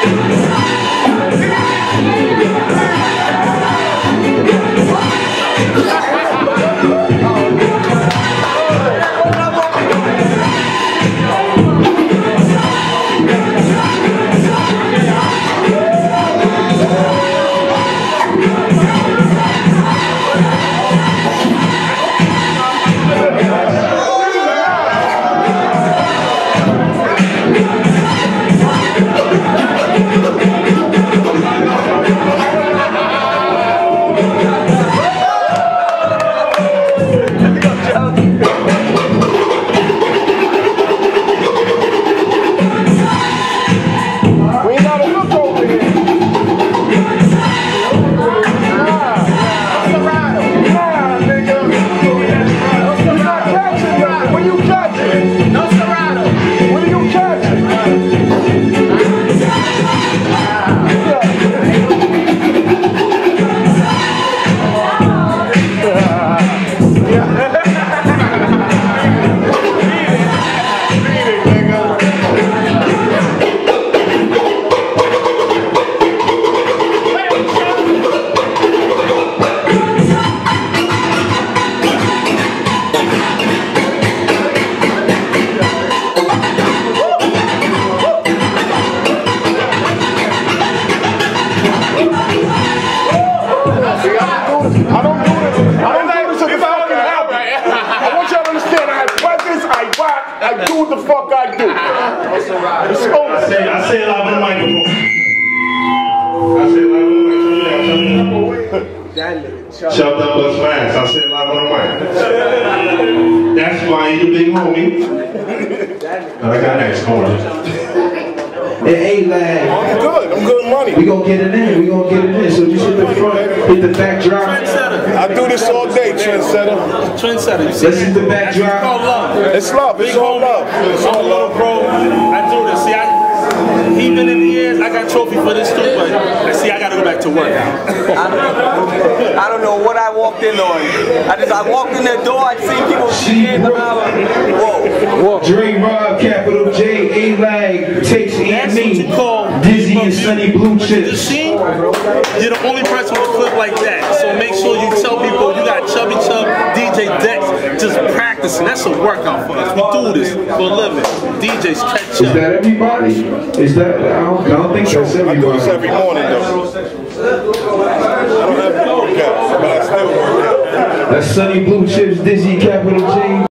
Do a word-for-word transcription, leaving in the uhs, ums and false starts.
I do what the fuck I do. It's over. I say, I say it live on the microphone. I say it live on the microphone. Chopped up us fast. I say it live on the mic. That's why he's a big homie. I got next corner. Hey, lad. I'm good. I'm good money. We gonna get it in. We gonna get it in. So just hit the front, hit the backdrop. I do this all day, trendsetter. Trendsetter. You see Let's hit the backdrop. It's called love. It's love. It's all love. It's all love, bro. I do this. See, I. He been in the years. I got trophy for this too, but I see. I gotta go back to work. I don't, I don't know what I walked in on. I just I walked in the door. I seen people cheering around. Whoa. Dre, Rob, Capital J, A-Lag, Takes and me, Dizzy and Sunny Blue Chips. See, you're the only person with a clip like that. So make sure you tell people you got Chubby Chub, D J Dex, just practicing. That's a workout for us. We do this for a living. D Js catch up. Is that everybody? Is that? I don't, I don't think that's everybody. I do this every morning though. I don't have to work out, but I still work out. That's Sunny Blue Chips, Dizzy, Capital J.